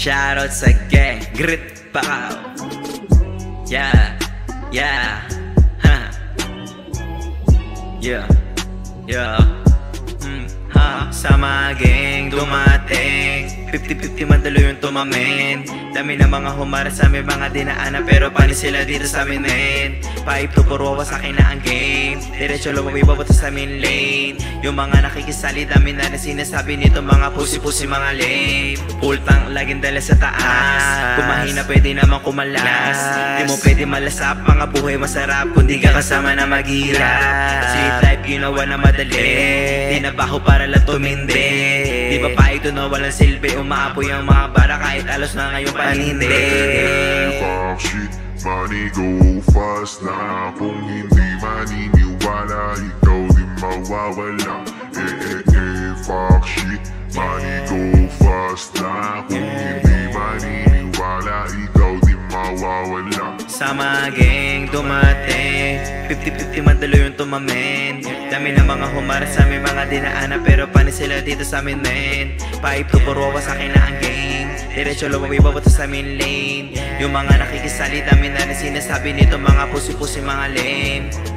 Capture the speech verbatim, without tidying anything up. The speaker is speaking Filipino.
Shoutout sa gang, grit pakaw. Yeah, yeah, ha. Yeah, yeah, mm, ha. Sa mga gang dumating fifty fifty madalo yung tumamin. Dami na mga humara sa aming mga dinaanan, pero panis sila dito sa amin men. Five to puro sa akin na ang game. Diretso lumabay babata sa amin lane. Yung mga nakikisali dami na na sinasabi nito mga pusi-pusi mga lame. Full tank laging dala sa taas. Kung mahina pwede naman kumalas. Di mo pwede malasap, mga buhay masarap kung di ka kasama na maghirap. Sweet life ginawa na madali, di na baho para lang tumindi. Di ba pa ito na walang silbi, umaapoy ang mga bara kahit alos na ngayon panindi. Fuck shit, money go fast na. Kung hindi maniniwala, ikaw di mawawala. Eh eh eh, fuck shit, money go fast na. Kung hindi maniniwala, ikaw di mawawala. Sa mga gang dumating fifty fifty madalo yung tumamin. Dami na mga humara sa aming mga dinaanan, pero panis sila dito sa amin men. Five to puro sa akin na ang game. Diretso lumabay babata sa amin lane. Yung mga nakikisali dami na na sinasabi nito mga pusi-pusi mga lame.